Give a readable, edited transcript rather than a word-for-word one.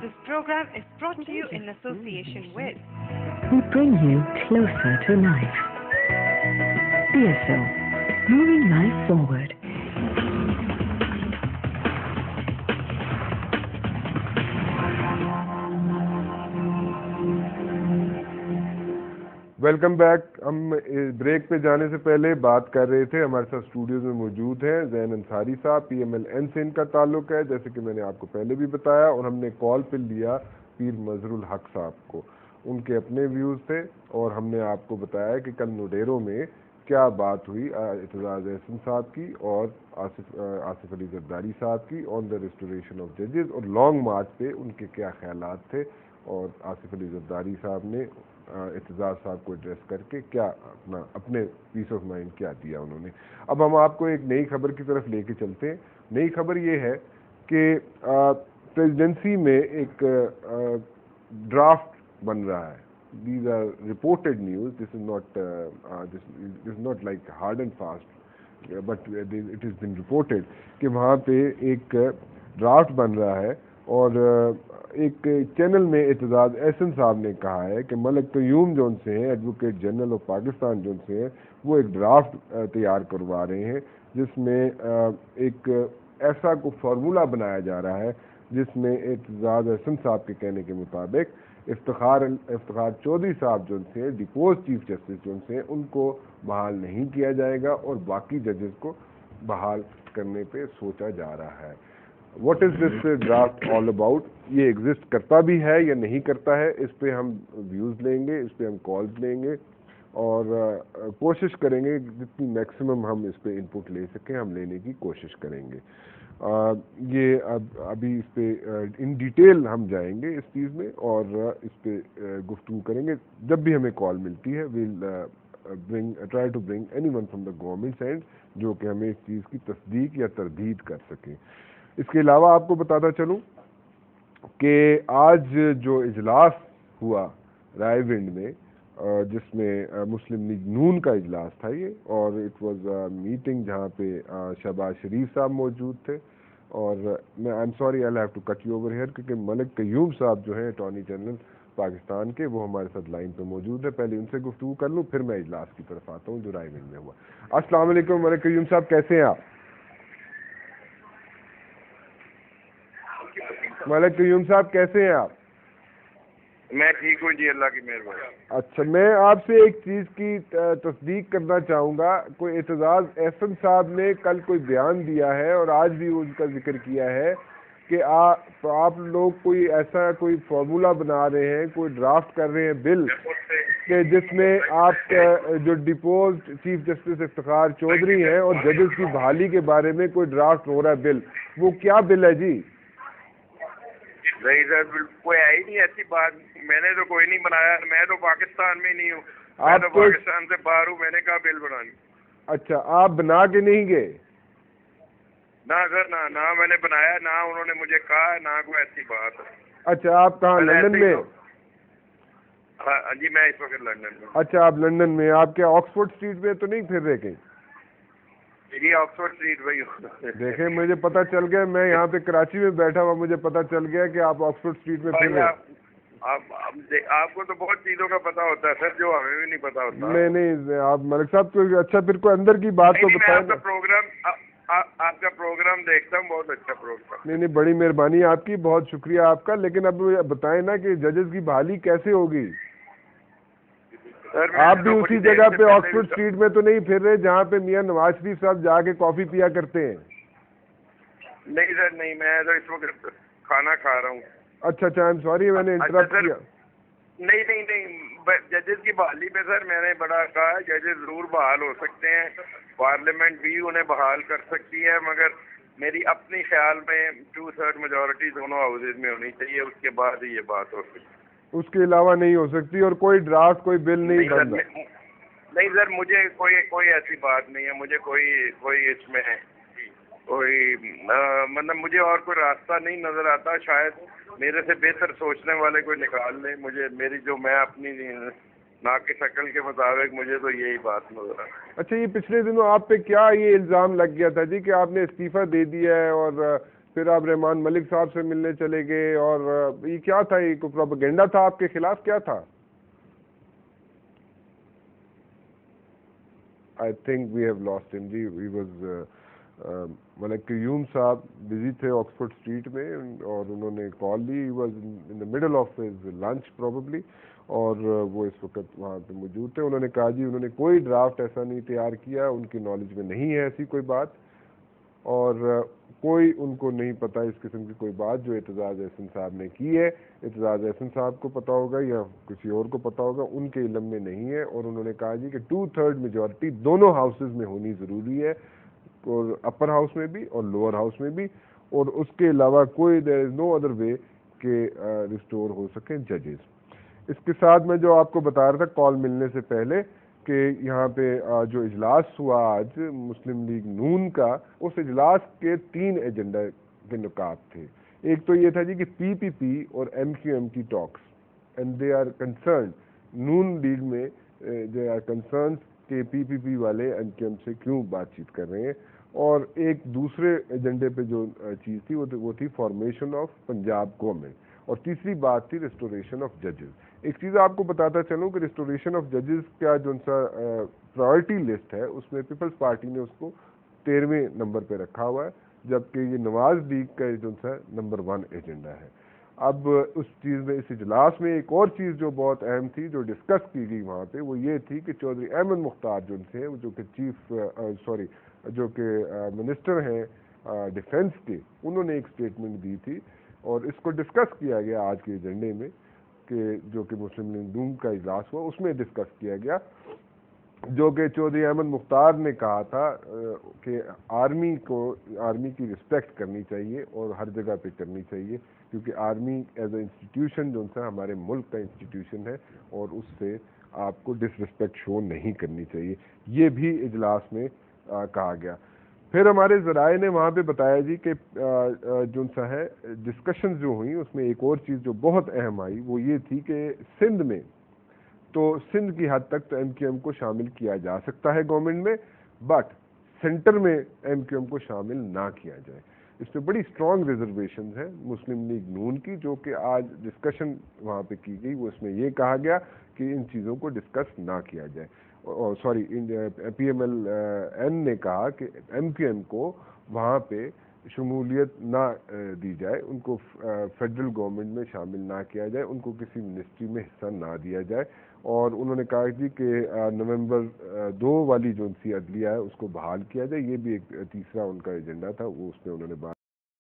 This program is brought to you in association with We bring you closer to life. BSO, moving life forward. Welcome back. ہم break پہ جانے سے پہلے بات کر رہے تھے, ہمارے ساتھ اسٹوڈیوز میں موجود ہیں زین انصاری صاحب, پی ایم ایل این سے ان کا تعلق ہے جیسے کہ میں نے آپ کو پہلے بھی بتایا, اور ہم نے کال پہ لیا پیر مظہر الحق صاحب کو. ان کے اپنے ویوز تھے اور ہم نے آپ کو بتایا کہ کل نوڈیرو میں کیا بات ہوئی اعتزاز احسن صاحب کی اور آصف علی زرداری صاحب کی آن دا ریسٹوریشن آف ججز, اور لانگ مارچ پہ ان کے کیا خیالات تھے, اور آصف علی زرداری صاحب نے اعتزاز صاحب کو ایڈریس کر کے کیا اپنے پیس آف مائنڈ کیا دیا انہوں نے. اب ہم آپ کو ایک نئی خبر کی طرف لے کے چلتے ہیں. نئی خبر یہ ہے کہ پریزیڈنسی میں ایک ڈرافٹ بن رہا ہے. These are reported news, this is not like hard and fast but it is been reported کہ وہاں پہ ایک ڈرافٹ بن رہا ہے, اور ایک چینل میں اعتزاز احسن صاحب نے کہا ہے کہ ملک قیوم جو ان سے ہیں, ایڈوکیٹ جنرل آف پاکستان جو ان سے ہیں, وہ ایک ڈرافٹ تیار کروا رہے ہیں جس میں ایک ایسا کو فارمولہ بنایا جا رہا ہے جس میں اعتزاز احسن صاحب کے کہنے کے مطابق افتخار چودھری صاحب جو ان سے ہیں, ڈیپوز چیف جسٹس جو ان سے ہیں, ان کو بحال نہیں کیا جائے گا اور باقی ججز کو بحال کرنے پہ سوچا جا رہا ہے. What is this draft all about? یہ ایگزسٹ کرتا بھی ہے یا نہیں کرتا ہے, اس پہ ہم ویوز لیں گے, اس پہ ہم کالز لیں گے, اور کوشش کریں گے جتنی میکسیمم ہم اس پہ انپٹ لے سکیں ہم لینے کی کوشش کریں گے. یہ ابھی اس پہ ان ڈیٹیل ہم جائیں گے اس چیز میں, اور اس پہ گفتگو کریں گے. جب بھی ہمیں کال ملتی ہے we'll try to bring any one from the government and جو کہ ہمیں اس چیز کی تصدیق یا تردید کر سکیں. اس کے علاوہ آپ کو بتاتا چلوں کہ آج جو اجلاس ہوا رائے ونڈ میں, جس میں مسلم لیگ نون کا اجلاس تھا یہ, اور اٹ واز میٹنگ جہاں پہ شہباز شریف صاحب موجود تھے, اور میں I am sorry I have to cut you over here کیونکہ ملک قیوم صاحب جو ہیں اٹارنی جنرل پاکستان کے, وہ ہمارے ساتھ لائن پہ موجود ہے. پہلے ان سے گفتگو کر لوں پھر میں اجلاس کی طرف آتا ہوں جو رائے ونڈ میں ہوا. السلام علیکم ملک قیوم صاحب, کیسے ہیں آپ؟ ملک قیوم صاحب کیسے ہیں آپ؟ میں ٹھیک ہوں جی, اللہ کی مہربانی. اچھا, میں آپ سے ایک چیز کی تصدیق کرنا چاہوں گا. کوئی اعتزاز احسن صاحب نے کل کوئی بیان دیا ہے اور آج بھی ان کا ذکر کیا ہے کہ آپ لوگ کوئی ایسا کوئی فارمولہ بنا رہے ہیں, کوئی ڈرافٹ کر رہے ہیں بل کہ جس میں آپ جو deposed chief justice Iftikhar Chaudhry ہیں اور ججز کی بحالی کے بارے میں کوئی ڈرافٹ ہو رہا ہے بل. وہ کیا بل ہے جی؟ نہیں سر, کوئی ہے ہی نہیں ایسی بات. میں نے تو کوئی نہیں بنایا, میں تو پاکستان میں نہیں ہوں, میں تو پاکستان سے باہر ہوں. میں نے کہا بل بنانی. اچھا, آپ بنا کے نہیں گئے؟ نہ سر, نہ میں نے بنایا, نہ انہوں نے مجھے کہا, نہ کوئی ایسی بات ہے. اچھا, آپ کہاں لندن میں؟ ہاں جی, میں اس وقت لندن میں. اچھا, آپ لندن میں. آپ کیا آکسفورڈ اسٹریٹ پہ تو نہیں پھر رہے کہیں؟ جی آکسفورڈ اسٹریٹ پہ ہی ہوں. دیکھیں مجھے پتہ چل گیا, میں یہاں پہ کراچی میں بیٹھا ہوا, مجھے پتہ چل گیا کہ آپ آکسفورڈ اسٹریٹ میں پھر رہے. آپ کو تو بہت چیزوں کا پتا ہوتا ہے سر, جو ہمیں بھی نہیں پتا ہوتا. نہیں, آپ ملک صاحب تو اچھا پھر کوئی اندر کی بات تو بتائیں. آپ کا پروگرام دیکھتا ہوں, بہت اچھا پروگرام. نہیں, بڑی مہربانی آپ کی, بہت شکریہ آپ کا. لیکن اب بتائیں نا کہ ججز کی بحالی کیسے ہوگی؟ آپ بھی اسی جگہ پہ آکسفورڈ اسٹریٹ میں تو نہیں پھر رہے جہاں پہ میاں نواز شریف صاحب جا کے کافی پیا کرتے ہیں؟ نہیں سر, نہیں, میں تو اس وقت کھانا کھا رہا ہوں. اچھا, آئی ایم سوری میں نے انٹرپٹ کیا. نہیں, ججز کی بحالی میں سر میں نے بڑا کہا, ججز ضرور بحال ہو سکتے ہیں, پارلیمنٹ بھی انہیں بحال کر سکتی ہے, مگر میری اپنی خیال میں 2/3 میجورٹی دونوں ہاؤسز میں ہونی چاہیے, اس کے بعد ہی یہ بات ہو سکتی. اس کے علاوہ نہیں ہو سکتی, اور کوئی ڈرافٹ کوئی بل نہیں بن رہا. نہیں سر, مجھے کوئی ایسی بات نہیں ہے, مجھے کوئی اس میں کوئی مطلب مجھے اور کوئی راستہ نہیں نظر آتا. شاید میرے سے بہتر سوچنے والے کوئی نکال لیں. میں اپنی ناک کی شکل کے مطابق مجھے تو یہی بات نظر آ. اچھا, یہ پچھلے دنوں آپ پہ کیا یہ الزام لگ گیا تھا جی کہ آپ نے استعفیٰ دے دیا ہے اور پھر آپ رحمان ملک صاحب سے ملنے چلے گئے، اور یہ کیا تھا؟ یہ کوئی پروپیگنڈا تھا آپ کے خلاف؟ کیا تھا؟ I think we have lost ہم جی. ہی واز ملک قیوم صاحب بزی تھے آکسفورڈ اسٹریٹ میں، اور انہوں نے کال لی. He was in the middle of his lunch probably, اور وہ اس وقت وہاں پہ موجود تھے. انہوں نے کہا جی انہوں نے کوئی ڈرافٹ ایسا نہیں تیار کیا، ان کی نالج میں نہیں ہے ایسی کوئی بات، اور کوئی ان کو نہیں پتہ اس قسم کی کوئی بات جو اعتزاز احسن صاحب نے کی ہے. اعتزاز احسن صاحب کو پتہ ہوگا یا کسی اور کو پتہ ہوگا، ان کے علم میں نہیں ہے. اور انہوں نے کہا جی کہ 2/3 میجورٹی دونوں ہاؤسز میں ہونی ضروری ہے، اور اپر ہاؤس میں بھی اور لوور ہاؤس میں بھی، اور اس کے علاوہ کوئی دیر از نو ادر وے کہ ریسٹور ہو سکیں ججز. اس کے ساتھ میں جو آپ کو بتا رہا تھا کال ملنے سے پہلے کہ یہاں پہ جو اجلاس ہوا آج مسلم لیگ نون کا، اس اجلاس کے 3 ایجنڈا کے نکات تھے. ایک تو یہ تھا جی کہ پی پی پی اور ایم کیو ایم کی talks, and they are concerned, Noon league میں دے آر کنسرنڈ کہ پی پی پی والے ایم کیو ایم سے کیوں بات چیت کر رہے ہیں. اور ایک دوسرے ایجنڈے پہ جو چیز تھی وہ تھی فارمیشن آف پنجاب گورنمنٹ، اور تیسری بات تھی ریسٹوریشن آف ججز. ایک چیز آپ کو بتاتا چلوں کہ ریسٹوریشن آف ججز کا جو سا پرائرٹی لسٹ ہے اس میں پیپلز پارٹی نے اس کو 13ویں نمبر پہ رکھا ہوا ہے، جبکہ یہ نواز لیگ کا جو سا نمبر 1 ایجنڈا ہے. اب اس چیز میں، اس اجلاس میں ایک اور چیز جو بہت اہم تھی جو ڈسکس کی گئی وہاں پہ، وہ یہ تھی کہ چودھری احمد مختار جو تھے، جو کہ جو کہ منسٹر ہیں ڈیفنس کے، انہوں نے ایک اسٹیٹمنٹ دی تھی، اور اس کو ڈسکس کیا گیا آج کے ایجنڈے میں، کہ جو کہ مسلم لیگ نون کا اجلاس ہوا اس میں ڈسکس کیا گیا، جو کہ چودھری احمد مختار نے کہا تھا کہ آرمی کی رسپیکٹ کرنی چاہیے اور ہر جگہ پہ کرنی چاہیے، کیونکہ آرمی ایز اے انسٹیٹیوشن جو ہے ہمارے ملک کا انسٹیٹیوشن ہے، اور اس سے آپ کو ڈس رسپیکٹ شو نہیں کرنی چاہیے. یہ بھی اجلاس میں کہا گیا. پھر ہمارے ذرائع نے وہاں پہ بتایا جی کہ جو سا ہے ڈسکشن جو ہوئیں اس میں ایک اور چیز جو بہت اہم آئی وہ یہ تھی کہ سندھ میں، تو سندھ کی حد تک تو ایم کیو ایم کو شامل کیا جا سکتا ہے گورنمنٹ میں، بٹ سینٹر میں ایم کیو ایم کو شامل نہ کیا جائے. اس پہ بڑی اسٹرانگ ریزرویشنز ہیں مسلم لیگ نون کی، جو کہ آج ڈسکشن وہاں پہ کی گئی. وہ اس میں یہ کہا گیا کہ ان چیزوں کو ڈسکس نہ کیا جائے. پی ایم ایل این نے کہا کہ ایم کیو ایم کو وہاں پہ شمولیت نہ دی جائے، ان کو فیڈرل گورنمنٹ میں شامل نہ کیا جائے، ان کو کسی منسٹری میں حصہ نہ دیا جائے. اور انہوں نے کہا جی کہ نومبر 2 والی جو سی عدلیہ ہے اس کو بحال کیا جائے. یہ بھی ایک تیسرا ان کا ایجنڈا تھا، وہ اس میں انہوں نے بات